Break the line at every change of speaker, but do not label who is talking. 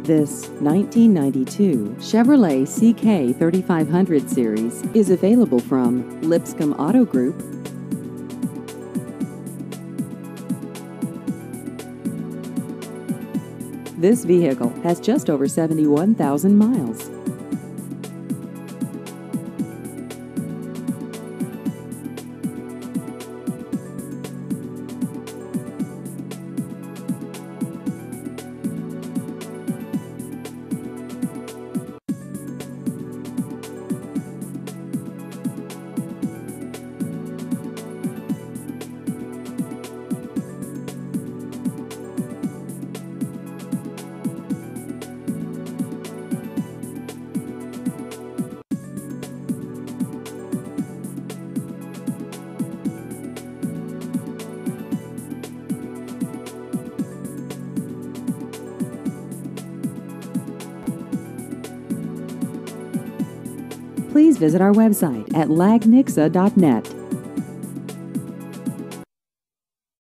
This 1992 Chevrolet CK 3500 series is available from Lipscomb Auto Group. This vehicle has just over 71,000 miles. Please visit our website at lagnixa.net.